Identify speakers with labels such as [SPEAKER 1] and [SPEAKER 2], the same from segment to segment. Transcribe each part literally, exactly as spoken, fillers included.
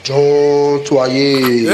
[SPEAKER 1] John Toye,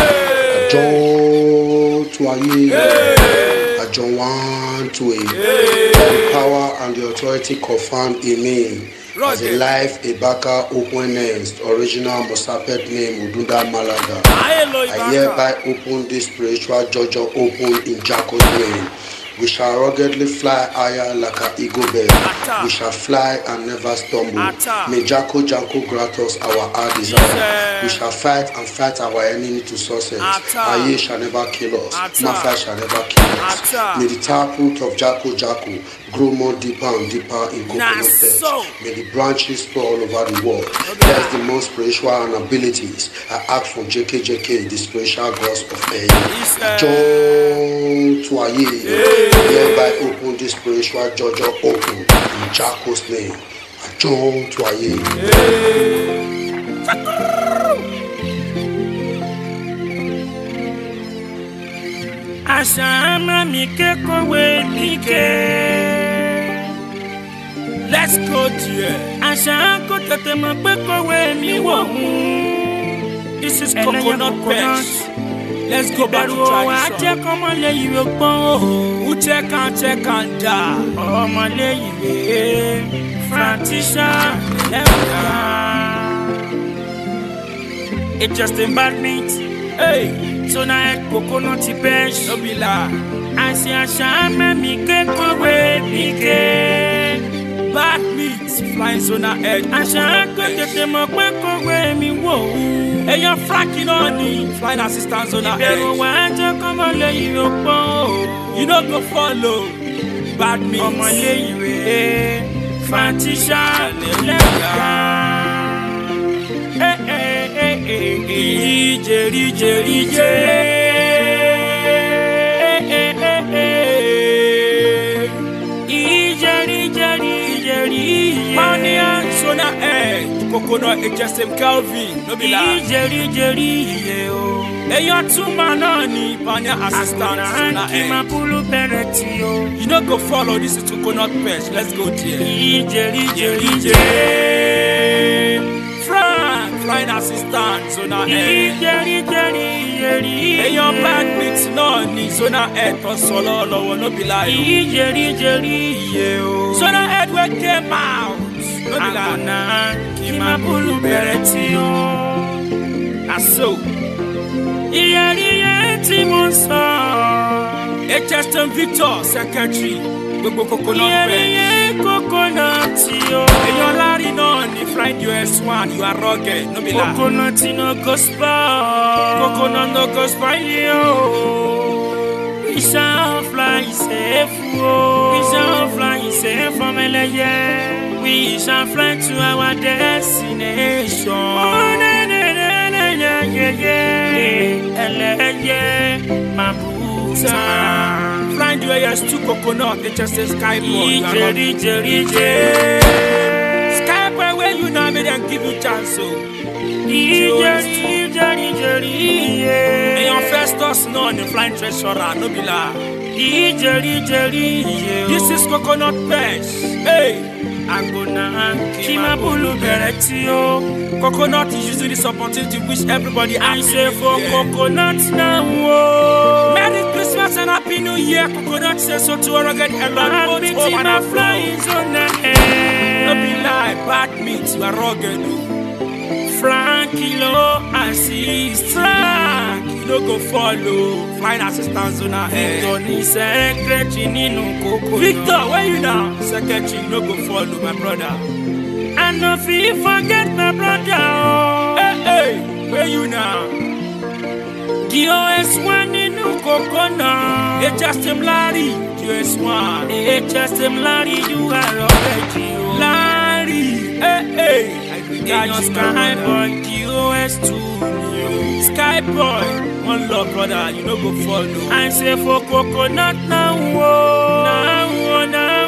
[SPEAKER 1] John Toye, John one Toye. The power and the authority confirmed in me as a life Ibaka open next, original Mosapet name Udunda Malaga. I hereby open this spiritual Jojo open in Jacko's name. We shall ruggedly fly higher like an eagle bird. We shall fly and never stumble. May Jacko Janko grant us our heart desire. We shall fight and fight our enemy to success. Aye shall never kill us. Mafia shall never kill us. May the taproot of Jacko Jacko grow more deeper and deeper in coconut depth. May the branches spread all over the world. Bless the most spiritual and abilities. I ask from J K J K, the spiritual gods of air. John Toye. Hereby open this spiritual Jojo open in Jacko's name. John Toye.
[SPEAKER 2] Ashama Mike Kowe Mike. Let's go dear. Ashako Tatema Kowe Miwo. This is coconut pesh. Let's go back to tradition. Check on my lay you go. Who check and check and die. Oh my lay you Frantisha. It just embarkment. Hey, so now coconut bench. No be la. I see a shame me get away me bad meats flying so na head. I shall go to them up away me whoa. Hey, you're fracking on me. Flying assistance on our head. Come on, lay you up. You don't go follow. Bad meats. Come on, lay you Frantisha. Hey, hey, hey, hey, hey. Jerry, Jerry, Jerry. Sona eh, coconut it just him Calvin, no be la. Jerry, Jerry, yeah. Hey, you're two man on the panya assistant. Sona eh. You know go follow this is coconut pesh. Let's go there. Jerry, Jerry, Jerry. Frank, flying assistant. Sona eh. Jerry, Jerry, Jerry. Hey, your bad mix no ni. Sona eh, to solo no no be la. Jerry, Jerry, yeah. Sona eh, we came out. Agona, Kimabulu Beretio. Aso. Iari Timonsa. H S M Victor, Secretary. Gogo Coconut. Iari Coconutio. And your Larry non, if right U S one, you are rugged. No be la. Coconut no gospel. Coconut no gospel. We shall fly safe. We shall fly safe from L A. We shall fly to our destination. Oh, na, na, na, na, na, yeah, yeah, yeah, Mabuta. Flying to a two coconut, it just says Skyboy. Jerry, Jerry, Jerry. Skyboy, where you know me, then give you chance. So, Jerry, Jerry, Jerry, yeah. And your first us no, the flying treasurer, no be la. Jerry, Jerry, yeah. This is coconut pesh. Hey. Agona, Kimabulu Beretio. Coconut is using this opportunity to wish everybody I say for coconut now. Merry Christmas and Happy New Year. Coconut says so to a rugged and bad meat over the flying on the air. No be lie, bad meat, you are rugged. Frankilo assist. Frank, you no go follow. Flying assistance on our head. Victor, secretary, Nino Coco. Victor, where you now? Secretary, you no go follow, my brother. And no fee forget my brother. Hey, hey, where you now? D O S one Nino Coco now. H S M Larry, D O S one. H S M Larry, you are already. Larry, hey, hey. Got Skyboy, D O S two, Skyboy, one love brother, you know go follow. I say for coconut now, now,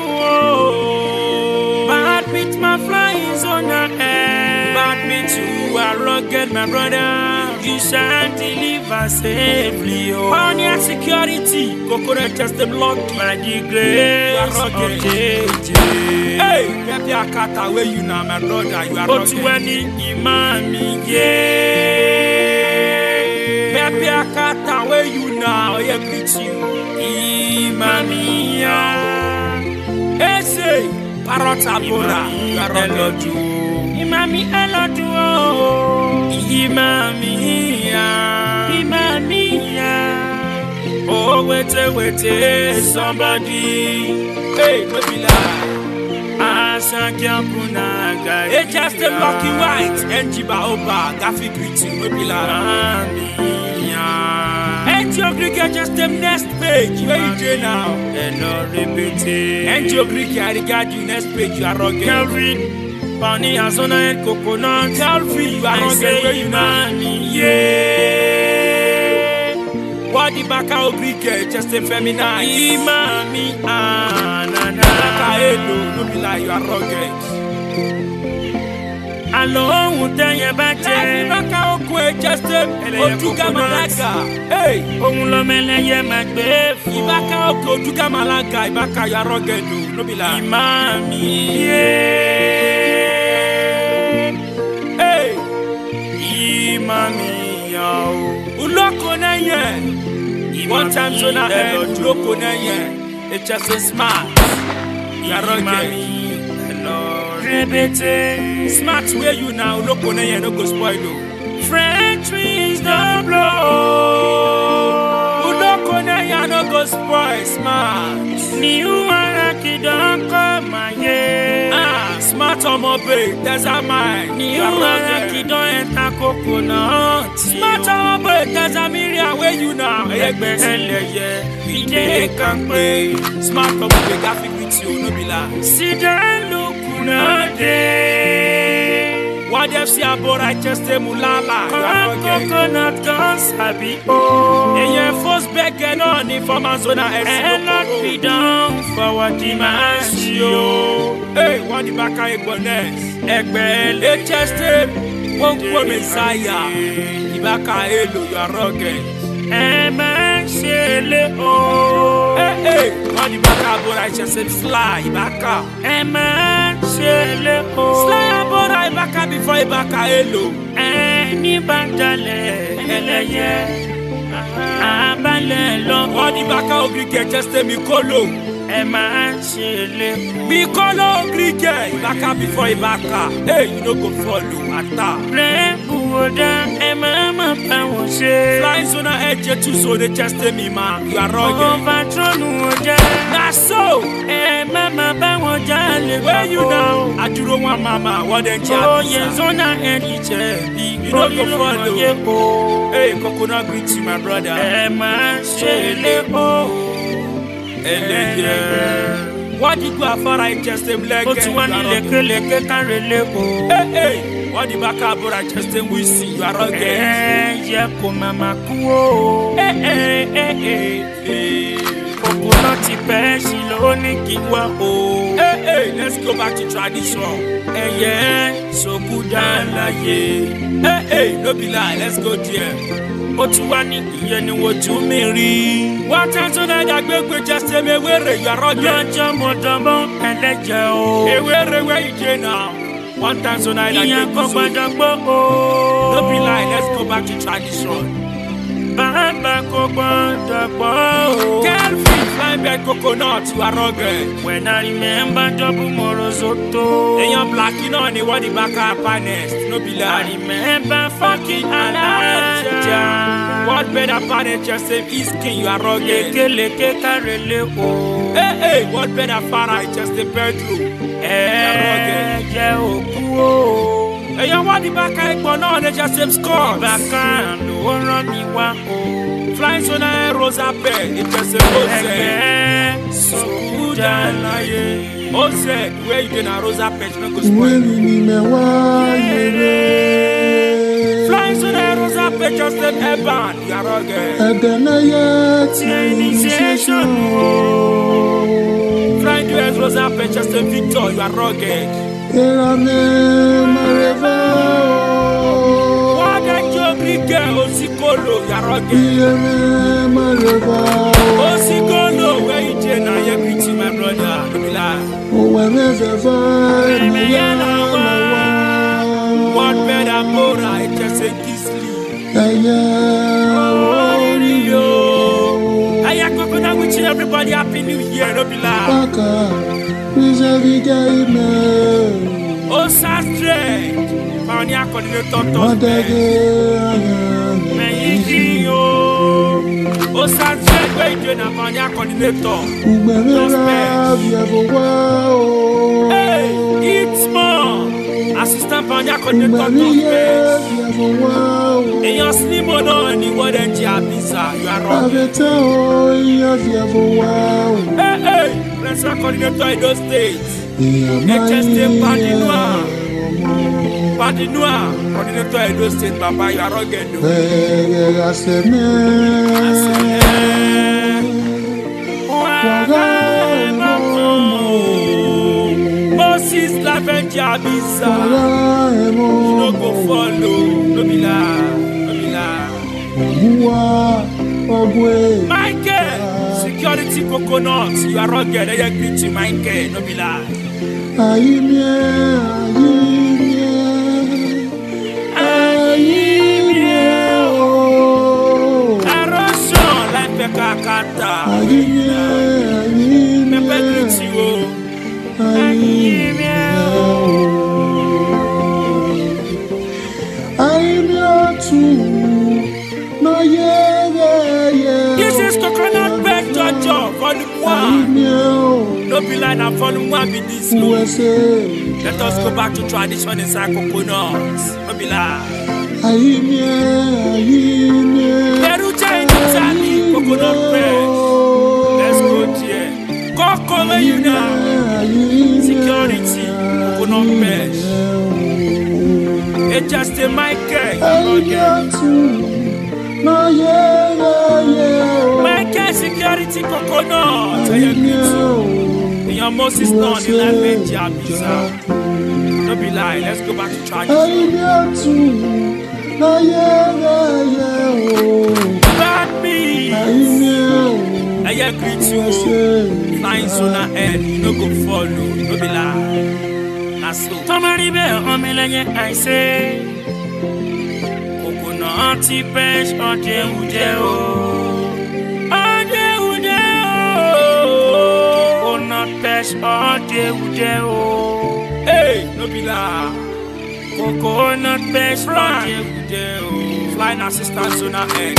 [SPEAKER 2] now. Bad meat, my flies on the air. Bad meat, you are rugged, my brother. You shall deliver safely. On your security, coconut just the block. By the grace of J J. Hey, Pepe Akata, where you now, my brother? You are rugged. But when imami, yeah. I greet you. Imamia. Ese. Parrot Abora. Elodu. Imami Elodu. Imamia. Imamia. Oh, wait, wait, somebody. Hey, what be like? It's just a lucky white and Jibaoba, Gaffy greeting, we be like, and your Greek just the next page, where you do now, and no repeating. And your Greek, I regard you next page, you are rugged. Calvin, Pani, Azona, and Coconut, Calvin, you are rugged, where you know, yeah. What the back out Greek, just a feminine, Imami, Anana, no be like you are rugged. Alone, would tell you back there, back out quick, just a Otuka Malaka. Hey, Omulomele, Macbeth, Ibaka, Otuka Malaka, Ibaka, you are rugged, no be like Imami, hey, Imami, Uloko na yen. One time so na head, Uloko na yen. It's just a smart. Imami, Rebete. Smart where you now, Uloko na yen, no go spoil you. French trees don't blow. Uloko na yen, no go spoil smart. New Maraki don't come my head. Ah, smart on my babe, that's a mine. New Maraki don't enter coconut. Smart on my babe, that's a million where you now. Egbe hele ye, we dey can play. Smart on my babe, I feel with you, no be lie. See that look na day. What if see about I just a mulala? Coconut guns happy oh. And your first begging on it from Amazona and not be down for what demands you. Hey, what the back I bonus? Egbe, it just a one Messiah. Ibaka elo, you are rugged. Eman shele oh. Hey, hey, what the back I bought I just said fly, Ibaka. Eman shele oh. Fly about I Ibaka before Ibaka elo. Any bandale, eleye. Abale lo. What the back I agree just a Mikolo. Eman shele. Mikolo agree Ibaka before Ibaka. Hey, you don't go follow ata. Oda emama pawose fly zona edge to so they just me man you are rugged overthrown oda na so emama pawoja le where you now aduro one mama what den chat oh yes zona edge you don't go follow hey coconut greet you my brother ema shele oh eleye what did you afara I just them leg o tu wani leke leke kan rele ko hey hey what the back up I just them we see you are rugged eh yeah ko mama ku eh eh eh eh coconut pe si lo ni kiwa o eh eh let's go back to tradition eh yeah so good alaye eh eh no be lie let's go there o tu wani iye ni woju mi ri what time so that gbegbe just say me were you are rugged lojo mo domo eleje o e were where you dey now one time so that gbegbe so no be lie let's go back to tradition baba ko gbadagbo Kelvin fly by coconut you are rugged when I remember double morozoto eyan black you know ni what the back up honest no be lie I remember fucking alaja what better parent just say is king you are rugged keleke karele o hey hey what better father just a bedroom eh je oku o eyan what the back I gbon on they just same score back and o run me wa o flying so na rosa bed it just a rose so good alaye o said where you na rosa page no go spoil
[SPEAKER 1] ni me wa yere
[SPEAKER 2] flying so na rosa page just a heaven you are rugged
[SPEAKER 1] adana yet initiation
[SPEAKER 2] flying to rosa page just a victor you are rugged
[SPEAKER 1] era me mareva
[SPEAKER 2] what that you Greek osikolo you are rugged
[SPEAKER 1] era mareva
[SPEAKER 2] osikolo where you dey na you greet my brother no be lie
[SPEAKER 1] o we me zeva me ya na
[SPEAKER 2] what better more I just say kisly
[SPEAKER 1] yeah
[SPEAKER 2] oh yo everybody happy new year, no be lie.
[SPEAKER 3] Baka, vis-a-vis Gaïmé.
[SPEAKER 2] Oh, Sastre, Pioneer coordinator,
[SPEAKER 3] Madege,
[SPEAKER 2] oh, Sastre, where you na Pioneer coordinator.
[SPEAKER 3] Oumemera, Viavoa.
[SPEAKER 2] Hey, it's more. Assistant Pioneer coordinator,
[SPEAKER 3] Viavoa.
[SPEAKER 2] and your slim on the word and Jabisa, you are wrong.
[SPEAKER 3] Avetao, Viavoa.
[SPEAKER 2] Hey, hey, principal coordinator in those states. H S T Padinoa, Padinoa, coordinator in those states, Papa, you are wrong. Moses Laven Jabisa, you no go follow, no be lie, no be lie. Michael, security coconut, you are wrong. I agree to Michael, no be lie.
[SPEAKER 3] Aïmie, aïmie, aïmie, oh.
[SPEAKER 2] Erosion, like the Kakata.
[SPEAKER 3] Aïmie, aïmie,
[SPEAKER 2] Me agree to you.
[SPEAKER 3] aïmie, oh. Aïmie, tout, no yeah, yeah, yeah.
[SPEAKER 2] This is coconut bread Jojo, volume one.
[SPEAKER 3] Aïmie, oh.
[SPEAKER 2] No be lie, na volume one be this low.
[SPEAKER 3] U S A.
[SPEAKER 2] Let us go back to tradition inside coconuts. No be lie.
[SPEAKER 3] Aïmie, aïmie,
[SPEAKER 2] Perugia in Italy, coconut bread. Let's go there. Coco, where you now? Security, coconut bread. It's just a Michael. Michael, security, coconut. I agree to. Your Moses done in like Benja Bisa. No be lie, let's go back to tradition. Bad me. I agree to. Flying sooner and you no go follow. No be lie. That's so. Tomari be omelanye I say. Coconut fish on the udeo. All day, day, hey, no be la. Coconut best all day, day. Flying assistance on our end.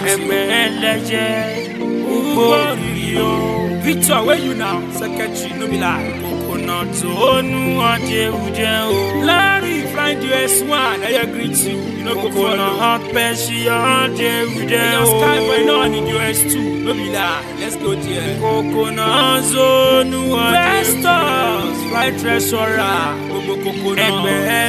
[SPEAKER 2] Victor, where you now? Secretary, no be la. Coconut zone, all day, day. Larry, flying to S one. I agree to you. You know, coconut best all day, day. Sky boy, no need U S two. No be la. Let's go there. Coconut zone, Vestos, right restaurant. Bobo coconut.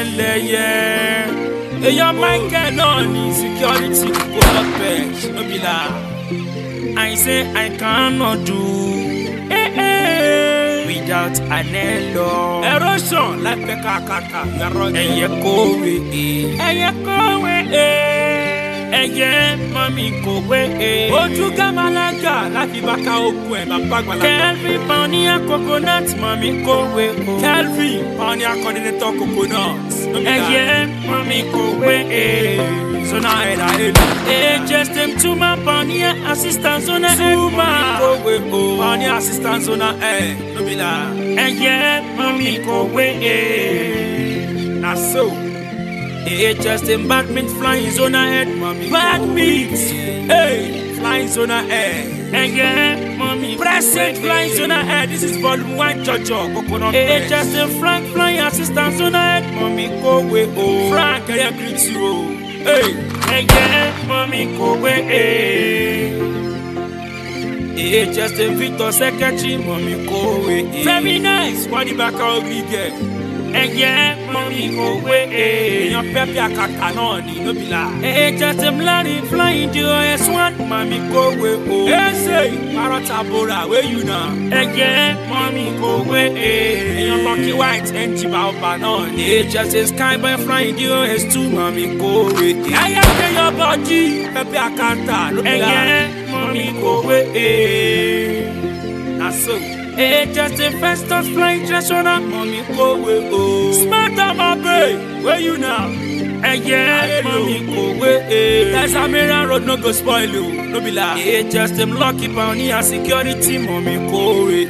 [SPEAKER 2] Hey, your Michael on security coconut bench. No be la. I say I cannot do eh, eh, without an elo. Erosion like the Kakata. And you go with it. And you go with it. Eye, mami kowe eh. Ojuga malaga, lafi baka okwe, bapagwa la. Kelvin Pioneer coconut, mami kowe oh. Kelvin Pioneer coordinator coconut. Eye, mami kowe eh. So now I head eh, just them to my Pioneer assistance on a Zuma. Kowe oh. Pioneer assistance on a eh. No be la. Eye, mami kowe eh. Na so. Hey, just in Batman flying on our head, mommy. Batman, hey, flying on our head. Again, mommy. Present flying on our head. This is volume one, Jojo. Coconut. Hey, just in Frank flying assistance on our head, mommy. Go away, oh. Frank, I agree to you. Hey, again, mommy, go away, hey. Hey, just in Victor Secretary, mommy, go away. Hey. Very nice. What the back of me get? And yeah, mommy go away. Your pepe a kakanoni, no be la. Eh, just a bloody flying to S one, mommy go away. Eh, say, Maratabora, where you now? And yeah, mommy go away. Your lucky white and Chiba Banon. Eh, just a sky by flying to S two, mommy go away. I am your body, pepe a kanta, no be la. And yeah, mommy go away. That's so. Hey, just a Festus flying dress on a mommy go away, oh. Smart on my babe, where you now? Hey, yeah, mommy go away. That's Zamira road no go spoil you, no be lie. Hey, just them lucky pioneer security, mommy go away.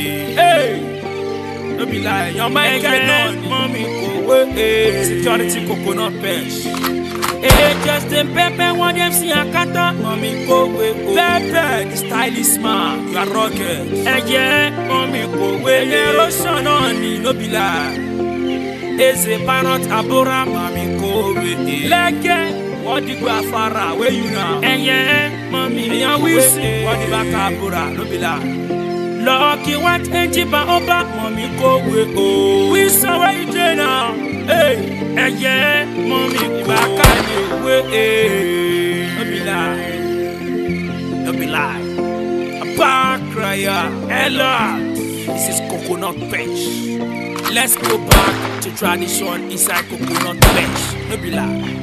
[SPEAKER 2] Hey, no be lie. Your mind get on, mommy go away. Security coconut bench. Hey, just them pepper one them see a kata, mommy go away. Pepper, the stylish man, you are rocket. And yeah, mommy go away. Erosion on me, no be lie. Eze parrot abora, mommy go away. Like what the go afara, where you now? And yeah, mommy, and ya we see what the back abora, no be lie. Lucky what enjiba oba, mommy go away. Oh, we saw where you do now. Hey, and yeah, mommy back at you way. No be lie, no be lie. A bar crier, Ella. This is coconut bench. Let's go back to tradition inside coconut bench. No be lie.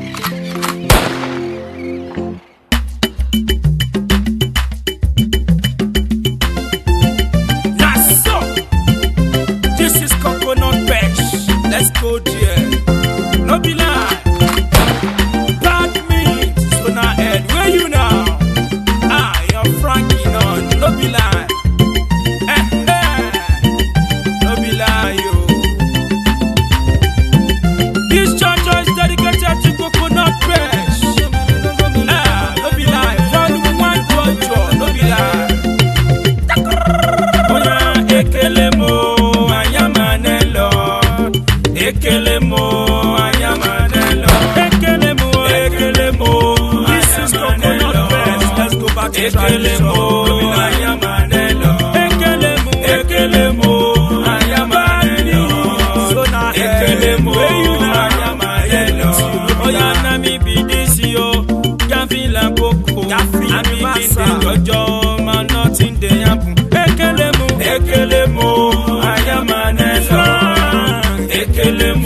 [SPEAKER 2] Let's go there, no be lie. Bad meat, so now head, where you now? Ah, you're Frankie on, no be lie. Eh, eh, no be lie, yo. This church is dedicated to coconut fresh. Ah, no be lie. Volume one, church, no be lie. Oh yeah, ekelemo. Ekelemo, ayamanelo. Ekelemo, ekelemo. This is coconut bench. Let's go back to Ekelemo, ayamanelo. Ekelemo, ekelemo, ayamanelo. So now ekelemo, ayamanelo. Oya na mi be this yo. Gafi la boko. Gafi mi be the jojo. Man nothing dey happen. Ekelemo, ekelemo, ayamanelo. Ekelemo,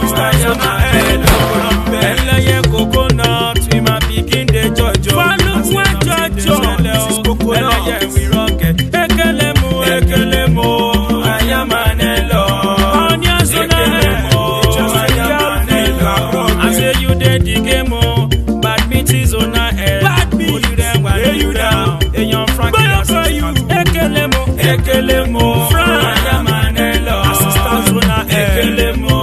[SPEAKER 2] ayamanelo. Coconut, we ma begin the jojo. Follow one jojo. This is coconut. We rock it. Ekelemo, ekelemo, ayamanelo. Onions on ayamanelo. I say you did the game, oh. Bad meat is on our head. Bad meat. Put you there, where you down? And you're Frankie. Ekelemo, ekelemo, ayamanelo. Assistance on our head. Ekelemo.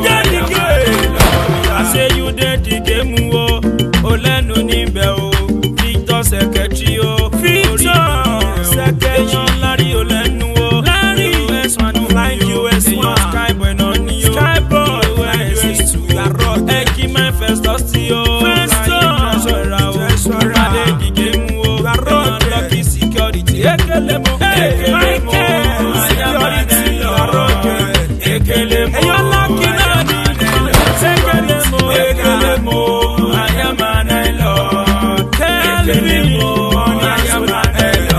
[SPEAKER 2] I say you did the game, oh, Olenu Nimbe, oh, Victor Secretary, oh, Victor Secretary, Larry Olenu, oh, Larry U S one, flying U S one, Skyboy, no Neo, Skyboy, U S two, La Rock, Eki, my first dusty, oh, Festo, Treasurer, I did the game, oh, La Rock, Lucky Security, Ekelemo, Ekelemo, Security, La Rock, Ekelemo, and you're lucky now. Ekelemo, ayamanelo. Ekelemo, ayamanelo.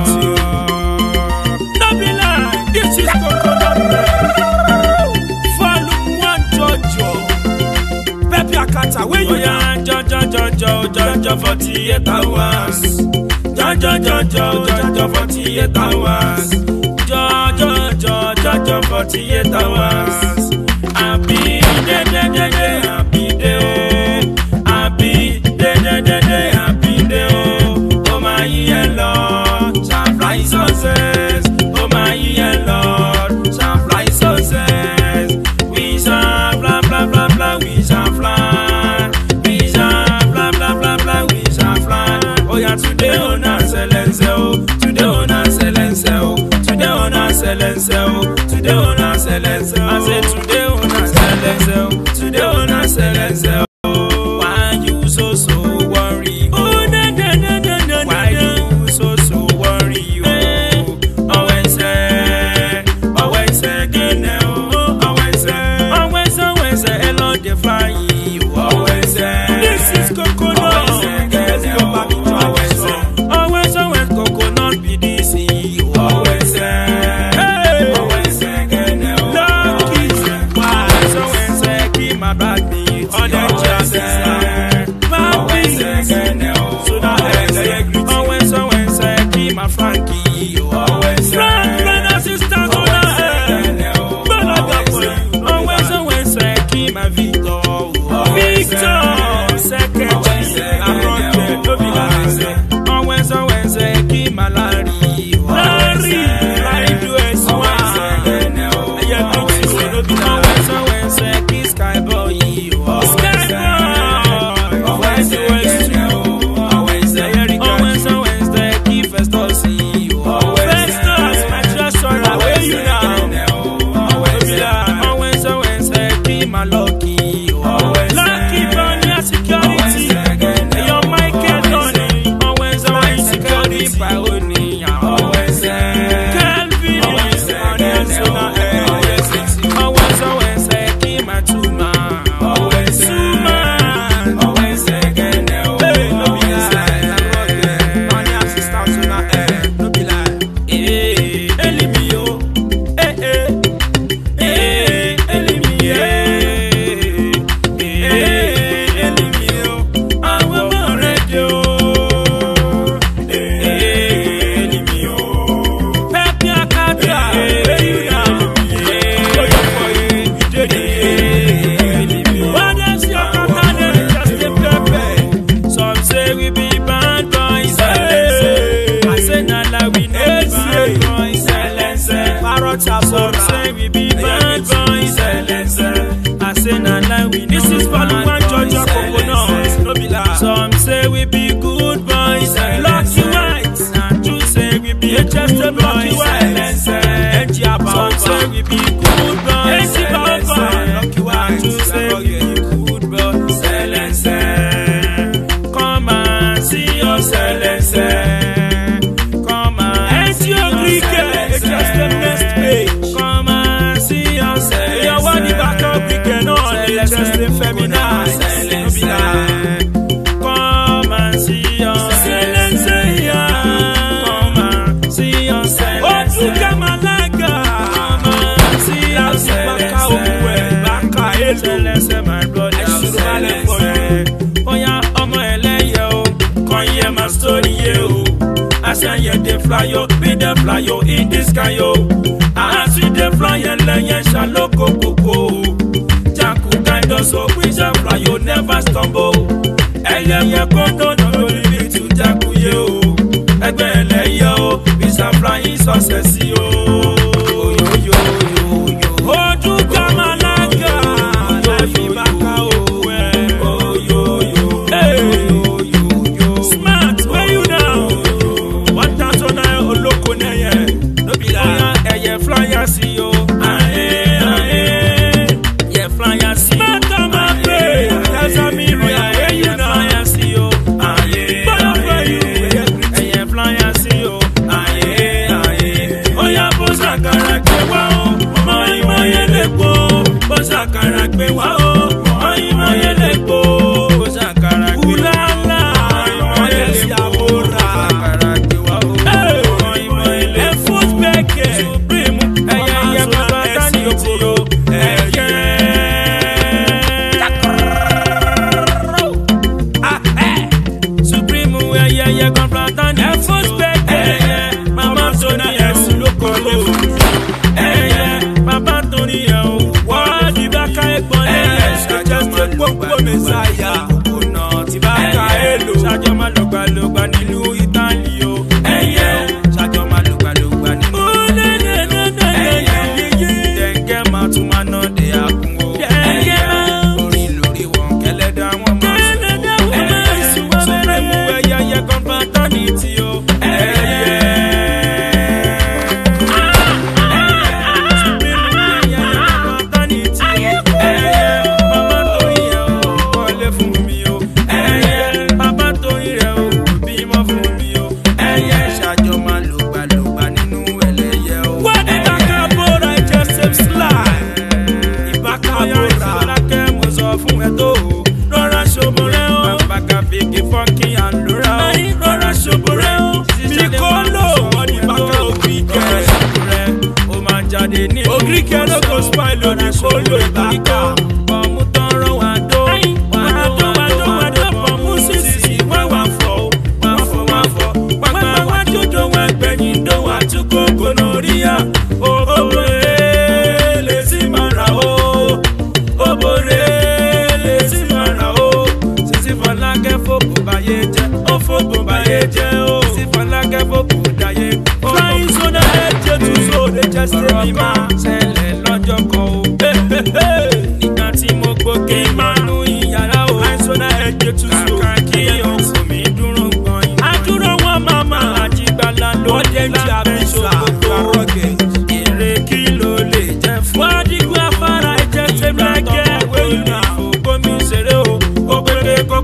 [SPEAKER 2] No be lie, this is coconut. Volume one, Jojo. Pepe Akata, where you are? Jojo, Jojo, Jojo, forty-eight hours. Jojo, Jojo, Jojo, forty-eight hours. Jojo, Jojo, Jojo, forty-eight hours. Happy day, day, day, day, happy day, oh. Happy day, day, day, day, happy day, oh. Oh my Lord, shall fly success. Oh my Lord, shall fly success. We shall fly, fly, fly, fly. We shall fly. We shall fly, fly, fly, fly. We shall fly. Oh yeah, today on our excellence, oh. Today on our excellence, oh. Today on our excellence, oh. Today on our excellence, oh. I said today. Today on our silence, why you so so worry? Oh na na na na na. Why you so so worry? Oh, always say, always say again. Oh, always say, always always say hello the fire. Always say, this is coconut. Always say again. Always say, always always coconut be this. Always say, hey, always say again. My bad beats on the chest, bad beats. So now always, always, keep my Frankie. Always, Frank, friend, assistant on the head. Always, always, keep my Victor. Victor, secretary. Wednesday, Wednesday, oh Wednesday, oh Wednesday, Wednesday, keep first to see you. Oh Wednesday, my trust on the way you now. Oh Wednesday, oh Wednesday, Wednesday, keep my lucky. Oh Wednesday, lucky on your security. Your mic get on it. Oh Wednesday, Wednesday, security by only. Oh Wednesday, Calvin, oh Wednesday, on your sona. Oh Wednesday, Wednesday, keep my two man. Oh Wednesday, two man. Oh Wednesday, again, no. Hey, no be lie. On your assistance on the air, no be lie. Eh, Elimio, eh eh, eh, Elimio, eh, eh, Elimio. I want more radio. Eh, Elimio. Pepe Akata, eh, you know. Eh, for you, you did it. What else you got to just a pepe? Some say we be bad boys. I say not like we know bad boys. Parrots are some say we be bad boys. I say not like we know. This is Paluan Georgia Coconut. No be lie. Some say we be good boys. Lucky whites. And you say we be just a lucky whites. Some say we be good boys. Lucky whites. You say we be good boys. Come and see us. Come and see your Greek. It's just the next page. Come and see us. Your one the back of Greek on. It's just the feminine. No be lie. Come and see us. Come and see us. Oh, to come and like come and see us. Baka owe, baka elo. My brother, I should have for you. Oh yeah, omo eleye o. Come hear my story yo. I say yeah, they fly yo, be the fly yo in the sky yo. I see the fly eleye shalo koko. Jaku kind of so we shall fly yo, never stumble. Eleye kondo no limit to Jaku yo. Egbe eleye o, we shall fly in success yo. Yo yo yo yo. Oh, to come and like life in Baka owe. Oh yo yo. Hey yo yo yo. Smart, where you now? What that on I oloko neye? No be lie. Eye flyer see yo. Aye aye. Yeah flyer see. Smart on my play. That's a mirror. Where you now? Flyer see yo. Aye aye. Eye flyer see yo. Aye aye. Oh yeah, bosa karake wa o. Moi moi elepo. Bosa karake wa o. Moi moi elepo. Bosa karake. Ulala. Moi elepo. Karake wa o. Moi moi elepo. Effort beke. Supreme. Eye eye baba tani yo. Eye. Ah eh. Supreme eye eye baba tani. Effort beke. Mama Tony yes lokolo. Eye baba Tony yo. Wa di baka egbon eye. Just a popo messiah. Kuna ti baka elo. Sajo ma logba logba nílùú Italy o. Eye sajo ma logba logba nílùú. Oh le le le le. Eye denge ma tún ma no de akun o. Eye orin lórí wọn kẹlẹ da wọn mọ. Supreme eye eye confraternity o. Eye Ogirike no go spoil on the kolo ibaka. Bomu toro wado, wado wado wado. Bomu sisi wa wa fo, wa fo wa fo. Wa wa wa jojo wa gbeyin do wa tuko gonorrhea. Obore le si mara o, obore le si mara o. Sisi fola ke foku baye je, o foku baye je o. Sisi fola ke foku daye. Flying so the edge to so they just tell me ma. Lọ́jọ́ kan o. Nígbà tí mo gbókè máa nú ìyàrá o. Àìsàn náà ẹ̀jẹ̀ tún so.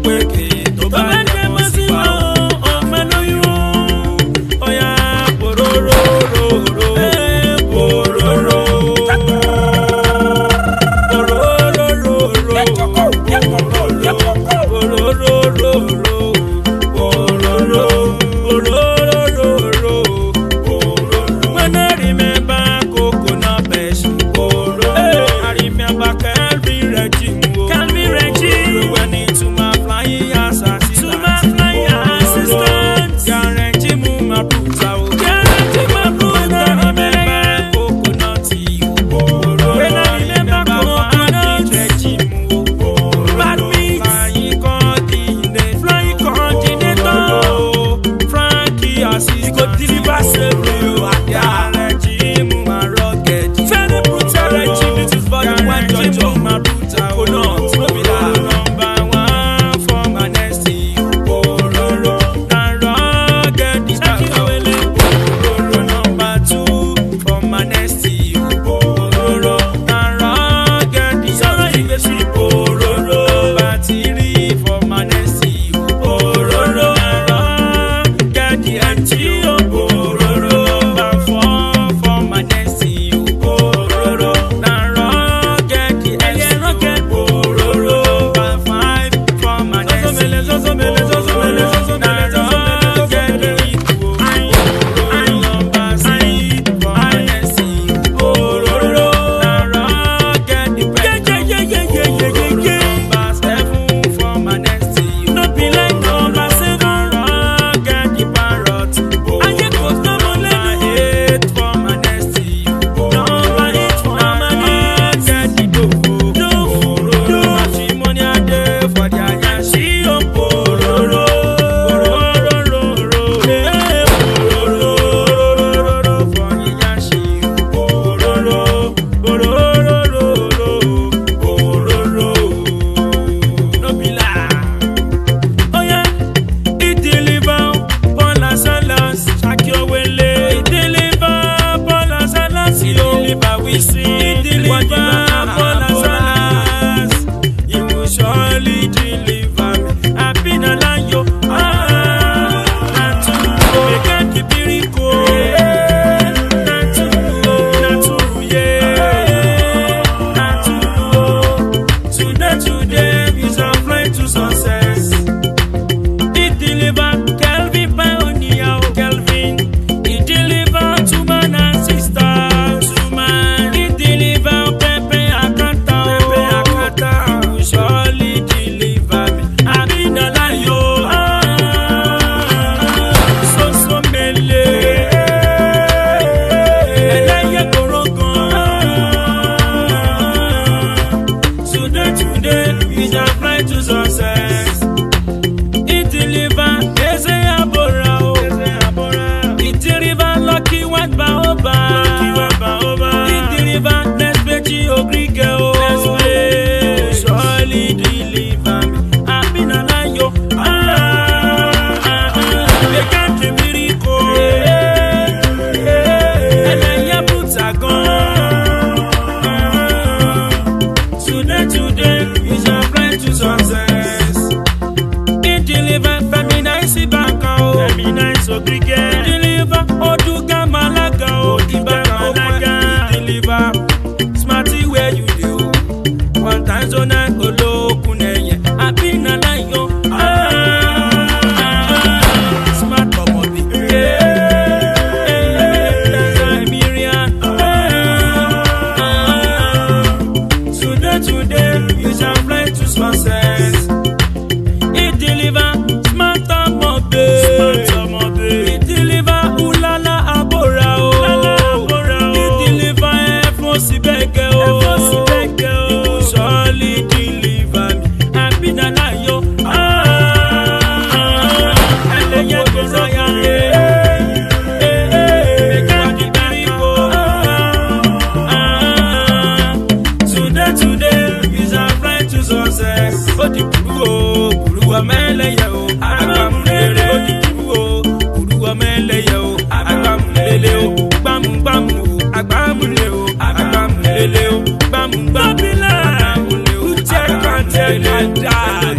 [SPEAKER 2] Jesus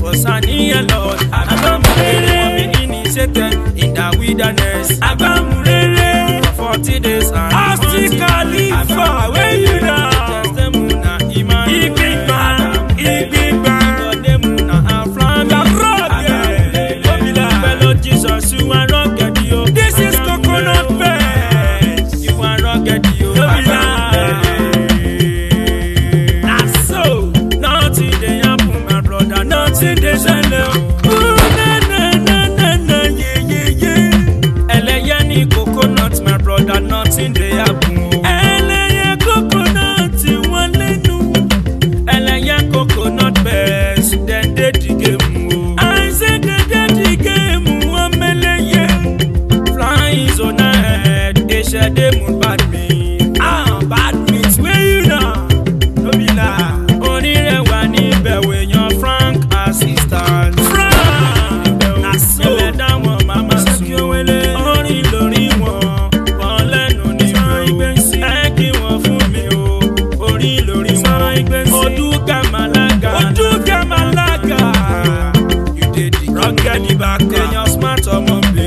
[SPEAKER 2] for sunny and Lord. Agbamurele initiated in the wilderness. Agbamurele for forty days and Asti Khalifa, where you now? Testimuna Iman, Ibigba, Ibigba, Godemuna and Flanda Rock. Fellow Jesus, you are rugged, yo. This is coconut bed. You are rugged, yo. That's so. Nothing they happen, my brother. Nothing they say no. Ooh, na na na na na, yeah yeah yeah. Eleyani coconut, my brother. Nothing they happen. Eleya coconut, one lenu. Eleya coconut best. Then they dig him. I said they dig him. Flying on ahead, they share the moon bad me. Ah, bad means where you know. No be la. Only the one in bed when you're Frank assistant. Frank, that's so. Let down one mama secure. Only Lori one. One let no need. I can't want for me. Only Lori one. Oduka Malaga. Oduka Malaga. You did the rocket the back. Then you're smart or mumble.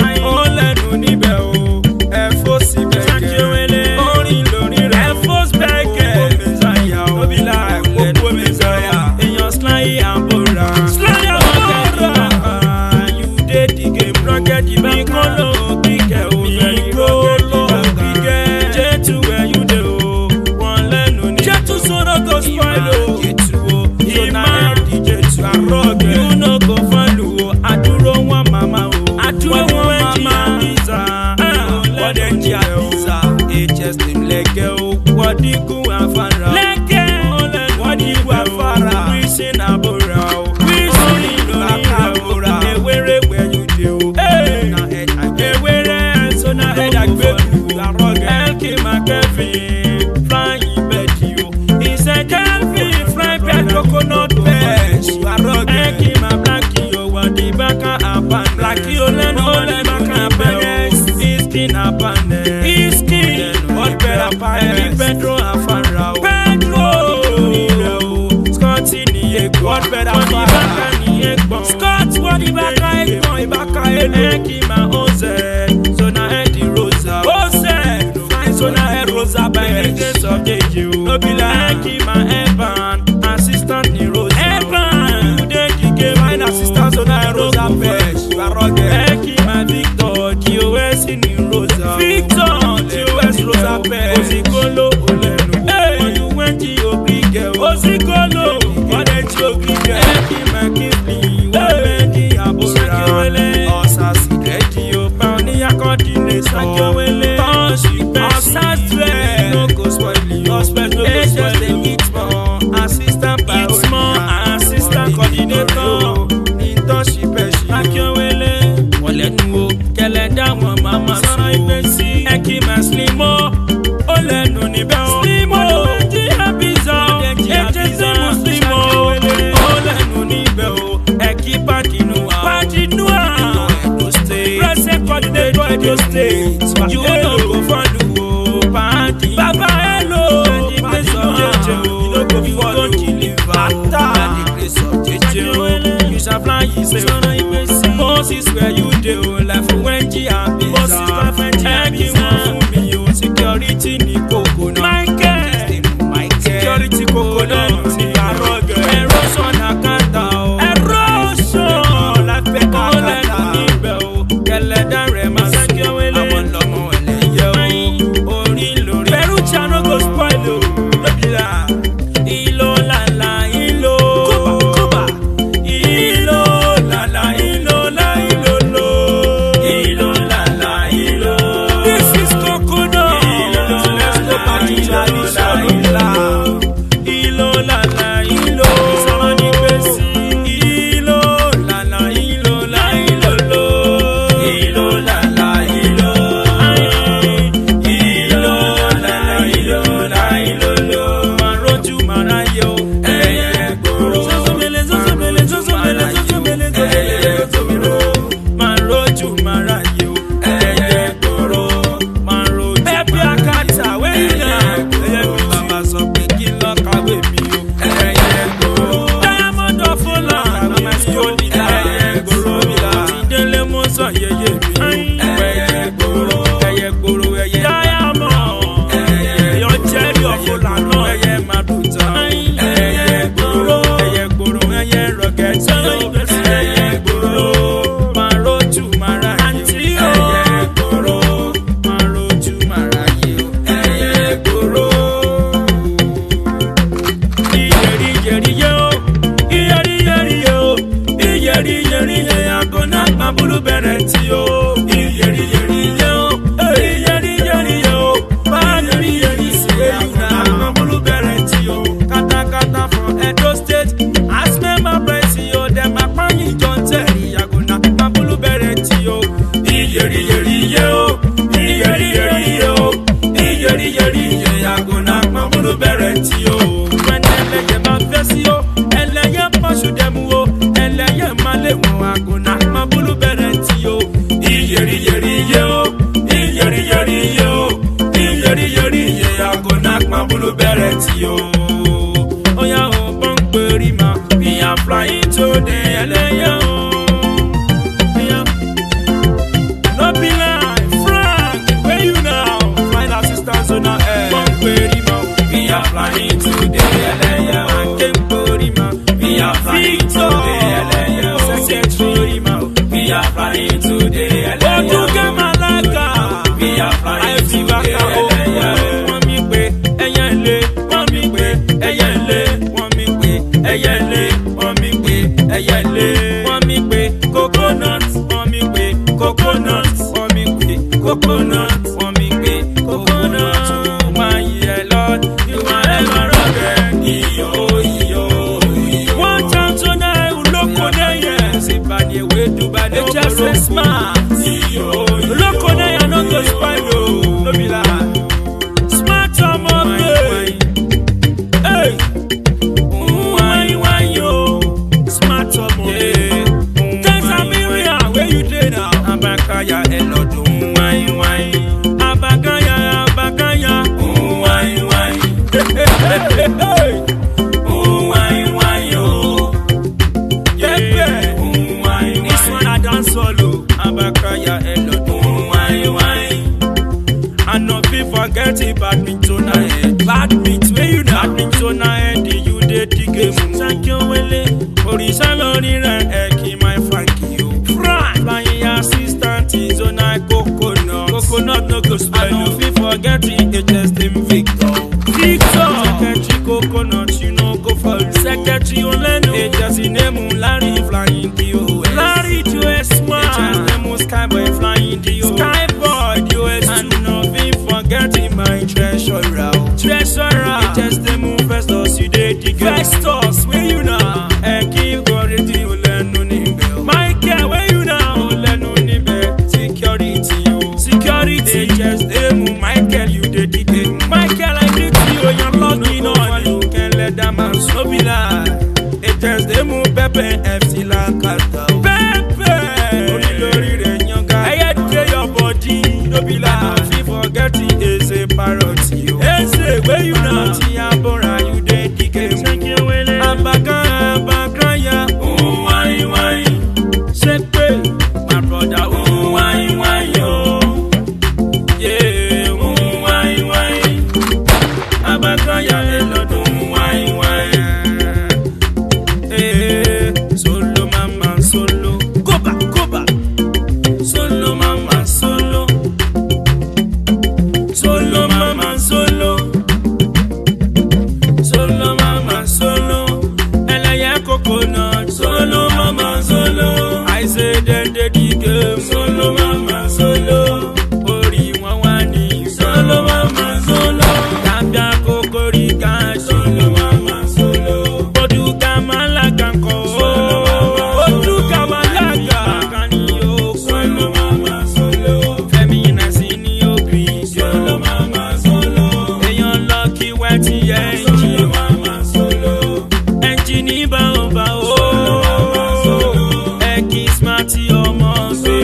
[SPEAKER 2] Coconut best, you are rugged. Eki ma blackie, you want the back and blackie, you learn all the back and best. Iskin upon it, Iskin. What better pie? Pedro and Farrah. Pedro, Scott in the egg. What better pie? Scott, what the back I go, back I Eki ma Ose. So now Eddie Rosa, Ose. So now Eddie Rosa by the grace of the Jew. No be like Eki ma Evan. Assistant in Rosa. Evan, you dey kick mine assistant on a Rosa Pesh. You are rugged. Eki ma Victor, T O S in Rosa. Victor, T O S Rosa Pesh. Osikolo Olenu. Hey, when you went to your big girl. Osikolo, what did you big girl? Eki ma Kifli, what Bendy Abora. Osasi Redi, you found the according Sakiowele. Osi Pesh, Osas no go spoil you. Osas no go spoil you. Assistant it's more assistant coordinator. Internship Akiowele. Olenu kelenda wa mama sọ̀rọ̀ ìgbésí. Eki ma slimo. Olenu níbẹ̀ o. Slimo. Eji abiza. Eji abiza. Slimo. Olenu níbẹ̀ o. Eki Padinua. Padinua. Edo State. Present coordinator Edo State. You no go follow o. Padi. Baba hello. Eji place of jeje o. You don't deliver. By the grace of Jeje, you shall fly. You say, Moses, where you do life when you are busy. Eki one for me, you security ni coconut. Michael, security coconut. Arrogant. Erosion akata o. Erosion like peka akata. Nibe o. Keleda rema sekiowele. Awon lomo eleye o. Ori lori. Perucha no go spoil o. No be that. Ilo la la ilo Kuba Kuba Ilo la la ilo la ilo lo yeri ye agona mabulu bereti yo. Yeri yeri ye o, yeri yeri ye o. Ma yeri yeri se una mabulu bereti yo. Kata kata from Edo State, as me my presi yo. Dem a pani John Terry agona mabulu bereti yo. Yeri yeri ye o, yeri yeri ye o. Yeri yeri ye agona mabulu bereti yo. When ele ye ma vesi yo, ele ye pashu dem wo, ele ye male wo agona mabulu bereti yo. Yeri yeri ye o, yeri yeri ye o. Yeri yeri ye agona mabulu bereti yo. Oya o bon perima, we are flying today, ele ye o. No be lie, Frank, where you now? Flight assistance on our air. Bon perima, we are flying today, ele ye o. We are flying today, ele ye o. Secretary ma, we are flying today, ele ye o. We are flying today, ele ye o. Wami pe, eyele, wami pe, eyele, wami pe, eyele, wami pe, eyele, wami pe, coconut, wami pe, coconut, wami pe, coconut, wami pe, coconut. My yeah, Lord, you are ever rugged, iyo, iyo. One time tonight, we look on the yes, if I need way to buy the just smart. Look on the I not go spiral, no be lie. Smart on my way. Hey, why, why yo? Smart on my way. Thanks a million, where you did now? Abakaya, hello, do why, why? Abakaya, Abakaya, why, why? Hey, hey, hey, hey. Why, why yo? Yeah, why, this one I dance solo. Abakaya, hello, do why, why? I know people forget it, badminton ahead. Badminton, where you know? Badminton ahead, you did the game. Thank you, Willie. Originally, Eki, my Frankie, you. Frank, flying assistant is on a coconut. Coconut, no go spell. I know people forget it, it's just him, Victor. Victor, Secretary coconut, you know, go for Secretary Oleno. It's just in name, Larry flying the O S. Larry to a smart. It's just name, Skyboy flying the O S. Skyboy, the O S. And nothing forgetting my treasurer. Treasurer, it's just the move Festus, you did the game. Festus, where you now? Eki, got it, you Oleno Nimbe. Michael, where you now? Oleno Nimbe. Security, security, it's just the move. Michael, you did the game. Michael, I did you, you're lucky, no one you can let that man so be lie. It's just the move, Pepe, F C Lankata. Pepe, only glory, Renyoga. I had to get your body, no be lie. If you forget it, it's a parody. It's a way you know, Tiabora, you did the game. Abaka, Abakaya, oh, why, why? Sepe, my brother, oh, why, why, yo? Yeah, oh, why, why? Abakaya, hello, oh, why, why? Eh, solo, mama, solo. Go back, go back. Solo, mama, solo. Solo, mama, solo. Solo, mama, solo. Elaya coconut. Solo, mama, solo. I say then the game. Solo, mama, solo. Ori wawani. Solo, mama, solo. Gambia kokorika. Solo, mama, solo. Oduka malaganko. Solo, mama, solo. Oduka malaga. Kaniyo. Solo, mama, solo. Femina sinio green. Solo, mama, solo. Eyan lucky weti yeah. Solo, mama, solo. Engineer bao bao. Eki smarty omo.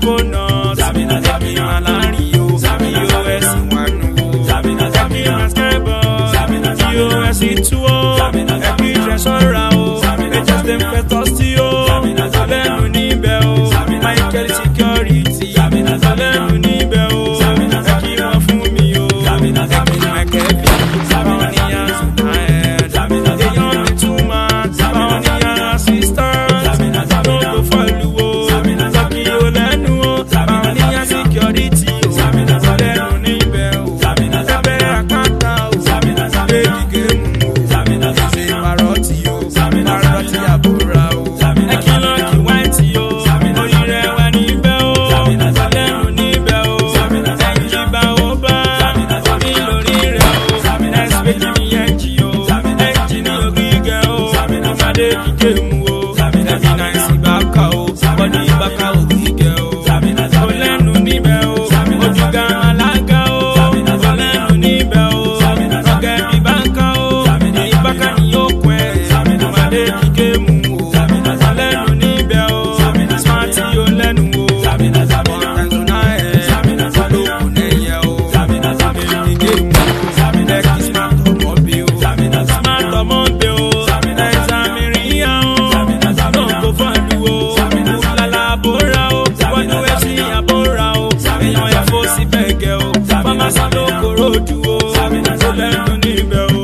[SPEAKER 2] coconut. Eki malari yo, E O S one o. Eki maskebo, E O S two o. Eki tresora o, H S dem fetosti o. Lẹ́nu níbẹ̀ o, Michael security. Lẹ́nu níbẹ̀ o, Eki wọ́n fún mi o. Eki mẹ́kẹ́bí, báwọn ni yà sùn náà ẹ̀. Èèyàn mi tún máa, báwọn ni yà assistant. Ló kò fọ́lù o, Lọ́kì o lẹ́nu o. Báwọn ni yà security o. Lẹ́nu níbẹ̀ o, ẹgbẹ́ àkàtà o. Bébí géèmù o, ṣe parọ́tì o. Parọ́tì àbúrà o. Eki lọ́kì wáìtì o. Orí rẹ̀ wà níbẹ̀ o. Lẹ́nu níbẹ̀ o. Ẹ̀jì bá o bá. Orí lórí rẹ̀ o. Ẹ̀sìpéjì mi ẹ̀jì o. Ẹ̀jì ní orí gẹ̀ o. Ọmọdé kíkẹ́ mu o. Ẹ̀bí náà sì bá ká o. Bọ́dí bá ká orí gẹ̀ o. O lẹ́nu níbẹ̀ o. Ojú ga alága o. O lẹ́nu níbẹ̀ o. Rọ́gẹ̀ bí bá ká o. Èyí bá ká ní yóò kún ẹ̀. Ọmọdé kíkẹ́ mu o. O lẹ́nu níbẹ̀ o. Smarty o lẹ́nu o. Ọ̀tẹ̀sọ̀nà ẹ̀. Olókùn ẹ̀yẹ o. Bébí géèmù o. Lẹ́kì smart ọmọ bí o. Smart ọmọ bí o. Ẹ̀sà mìíràn o. Lóko fọ́ọ̀lù o. Kúlálà àbúrà o. Wọ́dún ẹ̀sì àbúrà o. Èèyàn ẹ̀fọ́ sí bẹ̀gẹ̀ o. Fámásì lóko ròdù o. O lẹ́nu níbẹ̀ o.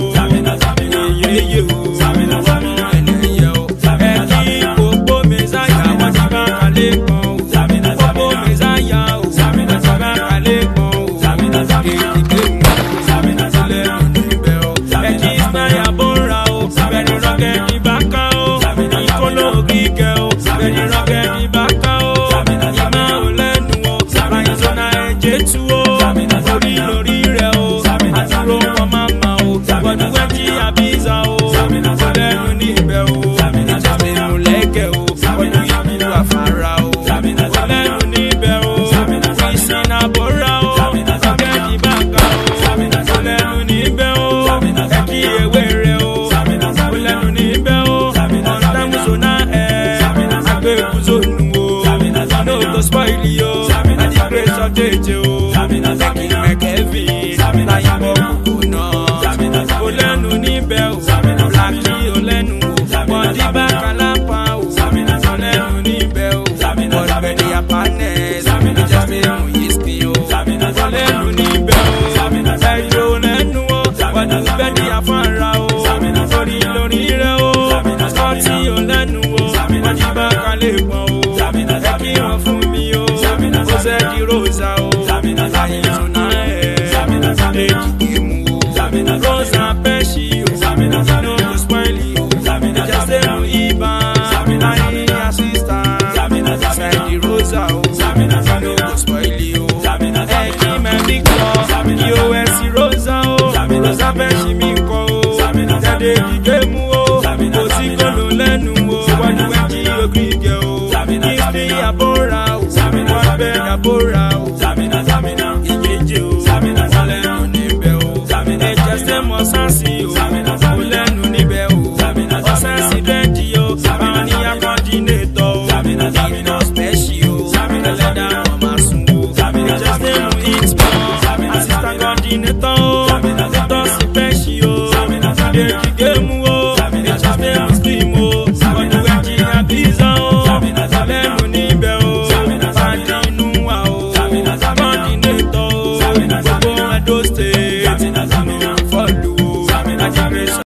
[SPEAKER 2] Yéyé o. Ọmọ ẹlẹ́yẹ o. Ẹ̀kí gbogbo mẹ́sàyà wọ́n ti bá kalẹ̀ kan o. Gbogbo mẹ́sàyà o. Wọ́n ti bá kalẹ̀ kan o. Kéèké mu o. O lẹ́nu níbẹ̀ o. Ẹ̀kí ìsmáyà bóra o. Bẹ̀rẹ̀ rọ́gẹ̀ ní bákà o. Ìkóló gígẹ̀ o. Bẹ̀rẹ̀ rọ́gẹ̀ ní bákà o. Ìmá ò lẹ́nu o. Àìsàn ẹ̀jẹ̀ tú o. Orí lórí rẹ̀ o. Àdúró wọn máa ma o. Wọ́dún wẹ́jì àbíza o. O lẹ́nu níbẹ̀ o. Ìjọba ìmúlẹ̀kẹ̀ o. Wọ́dún ìlú àfàrà o. O lẹ́nu níbẹ̀ o. Ìsìn àbúrà o. Rọ́gẹ̀ ní bákà o. O lẹ́nu níbẹ̀ o. Ẹ̀kí ewé rẹ̀ o. O lẹ́nu níbẹ̀ o. Ọ̀ntàmùsọ̀nà ẹ̀. Agbẹ́kùsọ̀nù o. No go spoil yo. Na the grace of Jeje o. Ẹ̀kí mẹ́kẹ́fì. Láyé bọ́ kúkú náà. O lẹ́nu níbẹ̀ o. Blackie o lẹ́nu o. Bọ́dí bá kálápá o. O lẹ́nu níbẹ̀ o. Ọ̀dùbẹ̀dì àpánẹ̀. Ìjẹ́sẹ̀ mú yìí o. O lẹ́nu níbẹ̀ o. Ẹ̀jọ̀ o lẹ́nu o. Ọ̀dùbẹ̀dì àfọ̀nra o. Orí lórí rẹ̀ o. Scotty o lẹ́nu o. Bọ́dí bá kálẹ̀ pọ̀ o. Ẹ̀kí wọn fún mi o. Ó ṣe di rosa o. Àìsàn náà ẹ̀. Èkìkì mu o. Rosa pẹ́ṣì o. No go spoil o. Ìjẹ́sẹ̀ mú ibà. Láyé assistant. Ṣe di rosa o. No go spoil o. Ẹ̀kí mẹ́bí kọ́. E O S rosa o. Rosa pẹ́ṣì mi kọ́ o. Jáde kíkẹ́ mu o. Kò sí kọ́lù lẹ́nu o. Wọ́n ní wẹ́jì ògìgẹ̀ o. Ìsìn àbúrà o. Wọ́n bẹ́ àbúrà o. Ìjẹ́jẹ́ o. O lẹ́nu níbẹ̀ o. Ẹ̀jẹ̀ sẹ́ mọ́ sáàsì o. O lẹ́nu níbẹ̀ o. Ọ̀sáàsì dẹ́jì o. Báwọn ní akọ́dínétọ̀ o. Ìnà spẹ́ṣì o. Ẹlẹ́dàá wọn máa sùn o. Ẹ̀jẹ̀ sẹ́ mú ìtmọ̀. Assistant coordinator